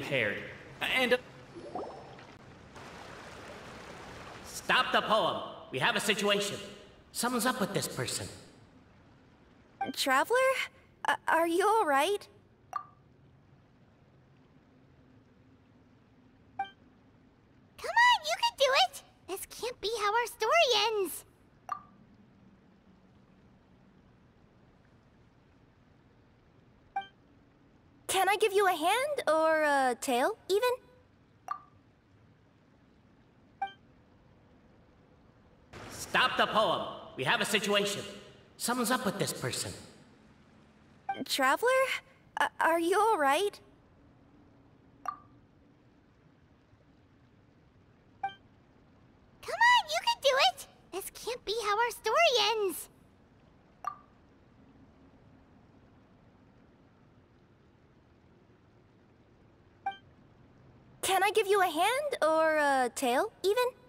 prepared. And... Stop the poem. We have a situation. Something's up with this person. Traveler? Are you alright? Come on, you can do it! This can't be how our story ends. Can I give you a hand or a tail, even? Stop the poem. We have a situation. Something's up with this person. Traveler? Are you alright? Come on, you can do it! This can't be how our story ends. Can I give you a hand or a tail, even?